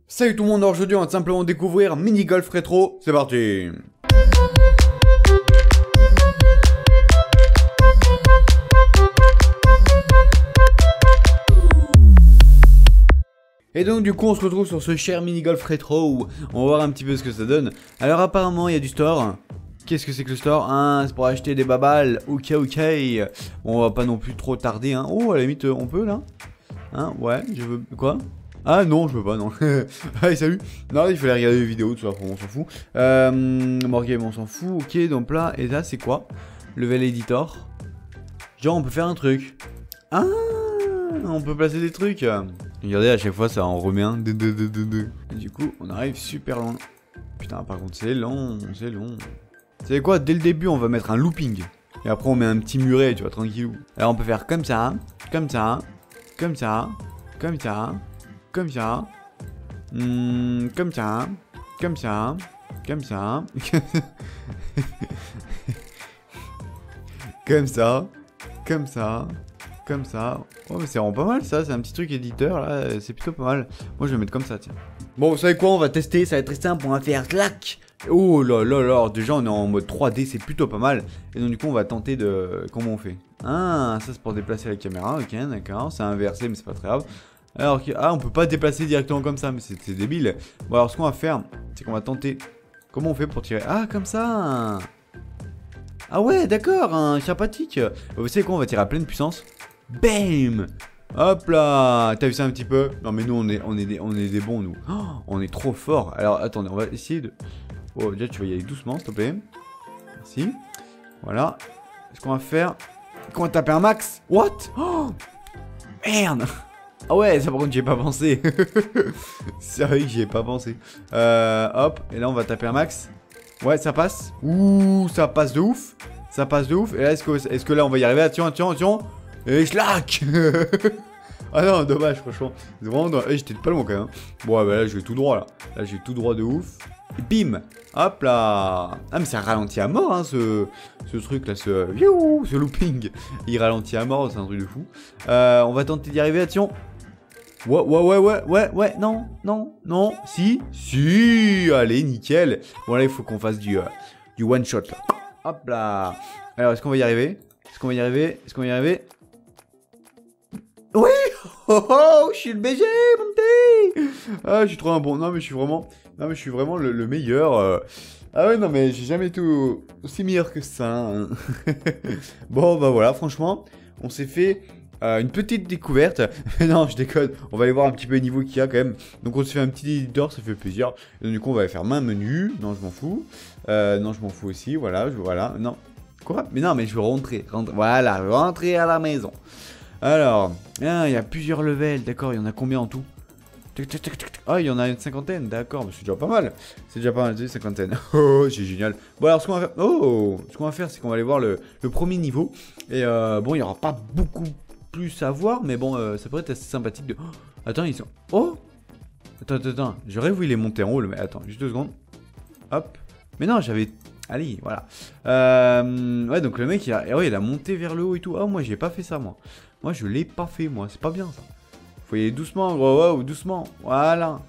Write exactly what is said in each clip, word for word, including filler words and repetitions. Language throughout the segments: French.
Salut tout le monde, aujourd'hui on va simplement découvrir Mini Golf Rétro, c'est parti. Et donc du coup on se retrouve sur ce cher Mini Golf Rétro où on va voir un petit peu ce que ça donne. Alors apparemment il y a du store. Qu'est-ce que c'est que le store? Hein, c'est pour acheter des babales, ok ok. Bon, on va pas non plus trop tarder hein. Oh à la limite on peut là. Hein, ouais, je veux... Quoi? Ah non, je veux pas, non. Allez, salut. Non, il fallait regarder les vidéos, tout ça, on s'en fout. Euh, Morgame, on s'en fout. Ok, donc là, et là, c'est quoi? Level Editor. Genre, on peut faire un truc. Ah, on peut placer des trucs. Regardez, à chaque fois, ça en remet un. Et du coup, on arrive super loin. Putain, par contre, c'est long, c'est long. Vous savez quoi? Dès le début, on va mettre un looping. Et après, on met un petit muret, tu vois, tranquillou. Alors, on peut faire comme ça, comme ça, comme ça, comme ça. Comme ça, mmh, comme ça, comme ça, comme ça, comme ça, comme ça, comme ça. Oh mais c'est vraiment pas mal ça, c'est un petit truc éditeur là, c'est plutôt pas mal. Moi je vais mettre comme ça tiens. Bon vous savez quoi, on va tester, ça va être très simple, on va faire clac. Oh là là là, déjà on est en mode trois D, c'est plutôt pas mal. Et donc du coup on va tenter de... Comment on fait? Ah, ça c'est pour déplacer la caméra, ok d'accord, c'est inversé mais c'est pas très grave. Alors, ah, on peut pas déplacer directement comme ça, mais c'est débile. Bon, alors, ce qu'on va faire, c'est qu'on va tenter... Comment on fait pour tirer? Ah, comme ça. Ah ouais, d'accord, un sympathique. Vous savez quoi, on va tirer à pleine puissance. Bam. Hop là. T'as vu ça un petit peu? Non, mais nous, on est, on est, des, on est des bons, nous. Oh, on est trop forts. Alors, attendez, on va essayer de... Oh, déjà, tu vas y aller doucement, s'il te plaît. Merci. Voilà. Ce qu'on va faire... Qu'on va taper un max. What? Oh, merde. Ah ouais, ça par contre j'y ai pas pensé. C'est vrai que j'y ai pas pensé. Euh, hop, et là on va taper un max. Ouais, ça passe. Ouh, ça passe de ouf. Ça passe de ouf. Et là, est-ce que, est-ce que là on va y arriver? Attention, attention, attention. Et schlac. Ah non, dommage, franchement. Vraiment, eh, j'étais pas loin quand même. Bon, bah là je vais tout droit là. Là j'ai tout droit de ouf. Et bim. Hop là. Ah mais ça ralentit à mort hein, ce, ce truc là, ce, ce looping. Il ralentit à mort, c'est un truc de fou. Euh, on va tenter d'y arriver, attention. Ouais, ouais, ouais, ouais, ouais, ouais, non, non, non, si, si, allez, nickel. Bon, là, il faut qu'on fasse du, euh, du one shot, là. Hop là. Alors, est-ce qu'on va y arriver? Est-ce qu'on va y arriver? Est-ce qu'on va y arriver? Oui. Oh, oh, je suis le B G, monté. Ah, je suis trop un bon. Non, mais je suis vraiment, non, mais je suis vraiment le, le meilleur. Euh... Ah ouais, non, mais j'ai jamais été aussi meilleur que ça. Hein. Bon, bah voilà, franchement, on s'est fait... Euh, une petite découverte. Non, je déconne. On va aller voir un petit peu les niveaux qu'il y a quand même. Donc, on se fait un petit éditeur, ça fait plaisir. Et donc, du coup, on va faire main menu. Non, je m'en fous. Euh, non, je m'en fous aussi. Voilà, je, voilà. Non. Quoi? Mais non, mais je veux rentrer. rentrer. Voilà, rentrer à la maison. Alors, ah, il y a plusieurs levels. D'accord, il y en a combien en tout? Ah, il y en a une cinquantaine. D'accord, c'est déjà pas mal. C'est déjà pas mal, une cinquantaine. Oh, c'est génial. Bon, alors, ce qu'on va faire. Oh, ce qu'on va faire, c'est qu'on va aller voir le, le premier niveau. Et euh, bon, il n'y aura pas beaucoup plus à voir, mais bon, euh, ça pourrait être assez sympathique de... Oh, attends, ils sont... Oh. Attends, attends, attends. Je rêve où il est monté en haut, le mec. Attends, juste deux secondes. Hop. Mais non, j'avais... Allez, voilà. Euh... Ouais, donc le mec, il a... Oh, il a monté vers le haut et tout. Oh, moi, j'ai pas fait ça, moi. Moi, je l'ai pas fait, moi. C'est pas bien, ça. Faut y aller doucement, gros. Wow, doucement. Voilà.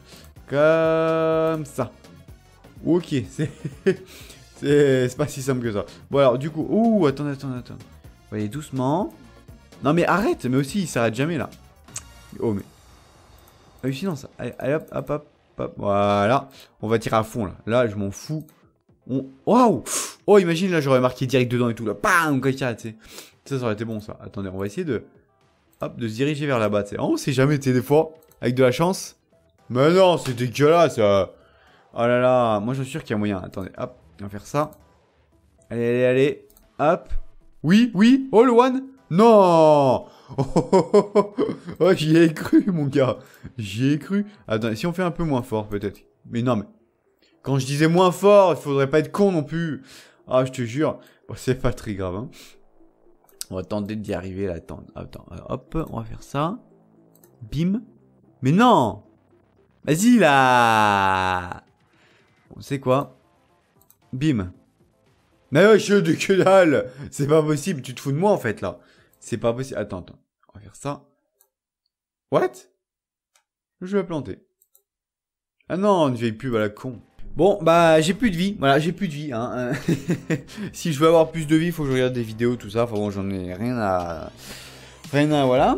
Comme ça. Ok, c'est... C'est pas si simple que ça. Bon, alors, du coup... Ouh, attends, attends, attends. Faut y aller doucement. Non mais arrête, mais aussi il s'arrête jamais là. Oh mais... Hallucinant ça. Allez, allez hop, hop, hop, hop. Voilà. On va tirer à fond là. Là je m'en fous. On... Waouh. Oh imagine là j'aurais marqué direct dedans et tout là. Bam. Quand il tire, tu sais. Ça, ça aurait été bon ça. Attendez, on va essayer de... Hop, de se diriger vers là-bas, tu sais. Oh, on sait jamais, tu sais, des fois. Avec de la chance. Mais non, c'est dégueulasse. Ça. Oh là là. Moi je suis sûr qu'il y a moyen. Attendez, hop. On va faire ça. Allez, allez, allez. Hop. Oui, oui. Oh le one. Non. Oh, oh, oh, oh, oh, j'y ai cru, mon gars. J'y ai cru. Attends, si on fait un peu moins fort, peut-être. Mais non, mais... Quand je disais moins fort, il faudrait pas être con non plus. Ah, je te jure. Bon, c'est pas très grave, hein. On va tenter d'y arriver, là. Attends, attends. Hop, on va faire ça. Bim. Mais non. Vas-y, là. On sait quoi? Bim. Mais ouais, je de que dalle. C'est pas possible, tu te fous de moi, en fait, là. C'est pas possible. Attends, attends. On va faire ça. What? Je vais planter. Ah non, une vieille pub à la con. Bon, bah, j'ai plus de vie. Voilà, j'ai plus de vie. Hein. Si je veux avoir plus de vie, il faut que je regarde des vidéos, tout ça. Enfin bon, j'en ai rien à... Rien à... Voilà.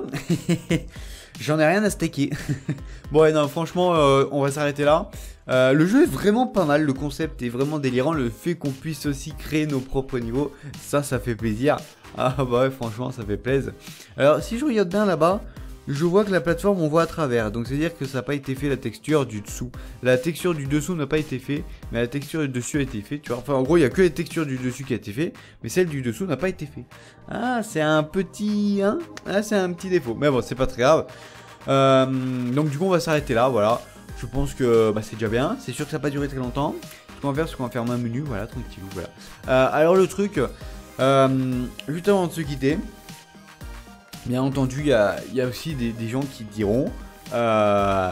J'en ai rien à stacker. Bon, ouais, non, franchement, euh, on va s'arrêter là. Euh, le jeu est vraiment pas mal. Le concept est vraiment délirant. Le fait qu'on puisse aussi créer nos propres niveaux, ça, ça fait plaisir. Ah bah ouais, franchement, ça fait plaisir. Alors, si je regarde bien là-bas... Je vois que la plateforme on voit à travers, donc c'est à dire que ça n'a pas été fait la texture du dessous. La texture du dessous n'a pas été fait, mais la texture du dessus a été fait, tu vois. Enfin en gros il n'y a que la texture du dessus qui a été fait, mais celle du dessous n'a pas été fait. Ah c'est un petit... Hein ah c'est un petit défaut, mais bon c'est pas très grave. Euh, donc du coup on va s'arrêter là, voilà. Je pense que bah, c'est déjà bien, c'est sûr que ça va pas durer très longtemps. Ce qu'on va faire c'est qu'on va faire un menu, voilà, tranquille, voilà. Euh, alors le truc, euh, juste avant de se quitter... Bien entendu, il y a, y a aussi des, des gens qui diront, euh,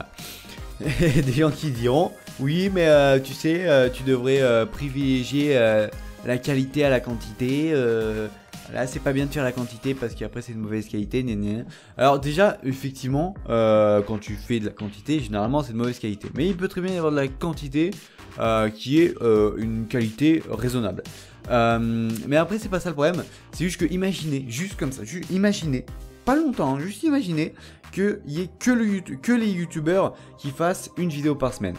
des gens qui diront, oui, mais euh, tu sais, euh, tu devrais euh, privilégier euh, la qualité à la quantité. Euh, là, c'est pas bien de faire la quantité parce qu'après c'est de mauvaise qualité. Gna gna. Alors déjà, effectivement, euh, quand tu fais de la quantité, généralement c'est de mauvaise qualité. Mais il peut très bien y avoir de la quantité euh, qui est euh, une qualité raisonnable. Euh, mais après c'est pas ça le problème, c'est juste que imaginez, juste comme ça, juste imaginez, pas longtemps, hein, juste imaginez qu'il y ait que, le, que les youtubeurs qui fassent une vidéo par semaine,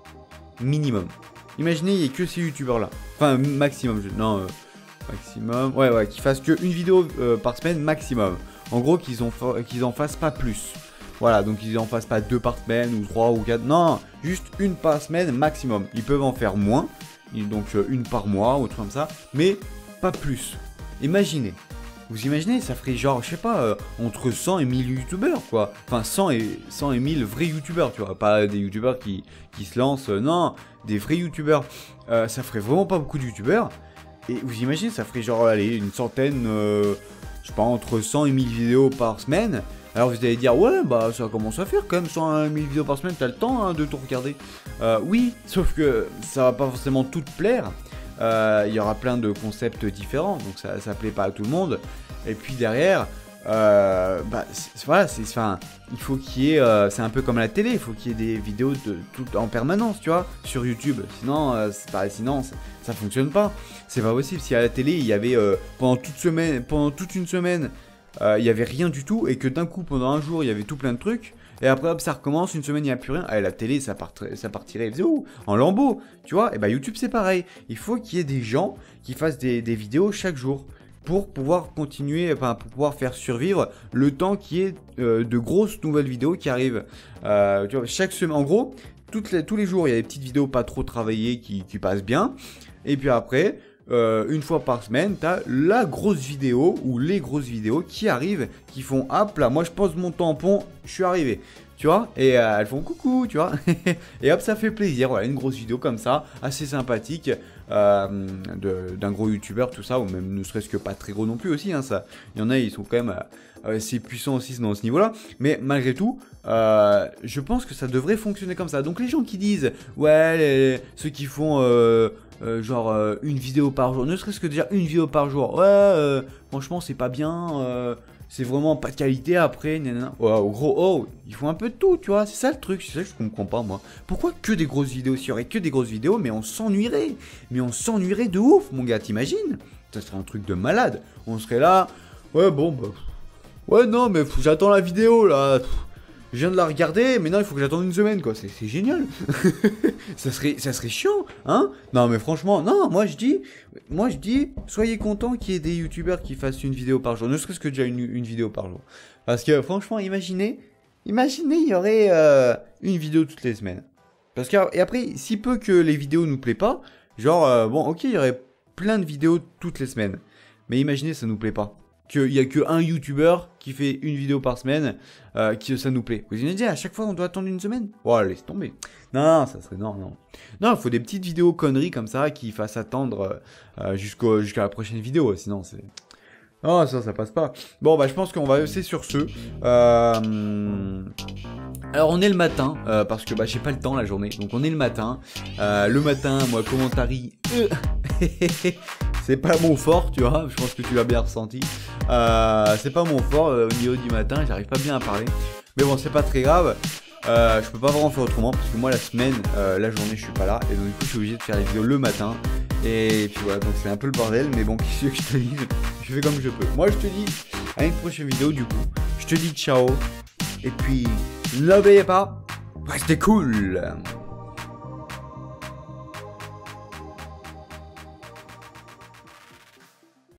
minimum. Imaginez il y ait que ces youtubeurs là, enfin maximum, je, non, euh, maximum, ouais ouais, qui fassent que une vidéo euh, par semaine maximum. En gros qu'ils qu'ils en fassent pas plus. Voilà, donc ils en fassent pas deux par semaine ou trois ou quatre, non, juste une par semaine maximum. Ils peuvent en faire moins. Donc euh, une par mois ou autre comme ça, mais pas plus. Imaginez, vous imaginez, ça ferait genre, je sais pas, euh, entre cent et mille youtubeurs quoi. Enfin cent et, cent et mille vrais youtubeurs, tu vois, pas des youtubeurs qui, qui se lancent, euh, non, des vrais youtubeurs. Euh, ça ferait vraiment pas beaucoup de youtubeurs. Et vous imaginez, ça ferait genre, allez, une centaine, euh, je sais pas, entre cent et mille vidéos par semaine. Alors vous allez dire, ouais, bah ça commence à faire quand même cent mille vidéos par semaine, t'as le temps hein, de tout regarder. Euh, oui, sauf que ça va pas forcément tout plaire. Euh, il y aura plein de concepts différents, donc ça, ça plaît pas à tout le monde. Et puis derrière, euh, bah voilà, c'est, enfin, il faut qu'il y ait, euh, c'est un peu comme la télé, il faut qu'il y ait des vidéos de tout en permanence, tu vois, sur YouTube. Sinon, euh, c'est pas, sinon ça, ça fonctionne pas. C'est pas possible. Si à la télé il y avait euh, pendant toute semaine, pendant toute une semaine. Il euh, n'y avait rien du tout et que d'un coup pendant un jour il y avait tout plein de trucs et après hop ça recommence, une semaine il n'y a plus rien, et la télé ça, part, ça partirait oh, en lambeaux, tu vois. Et bah YouTube c'est pareil, il faut qu'il y ait des gens qui fassent des, des vidéos chaque jour pour pouvoir continuer, enfin pour pouvoir faire survivre le temps qu'il y ait euh, de grosses nouvelles vidéos qui arrivent. Euh, tu vois, chaque semaine, en gros toutes les, tous les jours il y a des petites vidéos pas trop travaillées qui, qui passent bien, et puis après Euh, une fois par semaine, t'as la grosse vidéo ou les grosses vidéos qui arrivent, qui font hop là, moi je pose mon tampon, je suis arrivé, tu vois, et euh, elles font coucou, tu vois, et hop ça fait plaisir, voilà, une grosse vidéo comme ça, assez sympathique, euh, de, d'un gros youtubeur, tout ça, ou même ne serait-ce que pas très gros non plus aussi, hein, ça, il y en a, ils sont quand même euh, assez puissants aussi dans ce niveau-là, mais malgré tout, euh, je pense que ça devrait fonctionner comme ça. Donc les gens qui disent, ouais, les, ceux qui font... Euh, Euh, genre euh, une vidéo par jour, ne serait-ce que déjà une vidéo par jour, ouais, euh, franchement c'est pas bien, euh, c'est vraiment pas de qualité après, nanana. Ouais, au gros, oh, ils font un peu de tout, tu vois, c'est ça le truc, c'est ça que je comprends pas moi. Pourquoi que des grosses vidéos? S'il y aurait que des grosses vidéos, mais on s'ennuierait, mais on s'ennuierait de ouf, mon gars, t'imagines? Ça serait un truc de malade, on serait là, ouais bon, bah, ouais non, mais j'attends la vidéo là. Je viens de la regarder, mais non, il faut que j'attende une semaine, quoi. C'est, c'est génial. ça serait, ça serait chiant, hein? Non, mais franchement, non, moi je dis, moi je dis, soyez contents qu'il y ait des youtubeurs qui fassent une vidéo par jour, ne serait-ce que déjà une, une vidéo par jour. Parce que franchement, imaginez, imaginez, il y aurait euh, une vidéo toutes les semaines. Parce que, et après, si peu que les vidéos nous plaît pas, genre, euh, bon, ok, il y aurait plein de vidéos toutes les semaines. Mais imaginez, ça nous plaît pas. Qu'il n'y a qu'un youtubeur qui fait une vidéo par semaine, euh, qui ça nous plaît. Vous imaginez, à chaque fois on doit attendre une semaine? Oh, laisse tomber. Non, ça serait... Non, non. Non, il faut des petites vidéos conneries comme ça qui fassent attendre euh, jusqu'au, jusqu'à la prochaine vidéo, sinon c'est... Oh, ça, ça passe pas. Bon, bah je pense qu'on va essayer sur ce. Euh... Alors on est le matin, euh, parce que bah j'ai pas le temps la journée, donc on est le matin. Euh, le matin, moi, commentary... Euh... C'est pas mon fort, tu vois, je pense que tu l'as bien ressenti. Euh, c'est pas mon fort euh, au niveau du matin, j'arrive pas bien à parler. Mais bon, c'est pas très grave. Euh, je peux pas vraiment faire autrement parce que moi la semaine, euh, la journée je suis pas là et donc du coup je suis obligé de faire les vidéos le matin et puis voilà donc c'est un peu le bordel mais bon qu'est-ce que je te dis, je fais comme je peux. Moi je te dis à une prochaine vidéo du coup, je te dis ciao et puis n'oubliez pas, restez cool.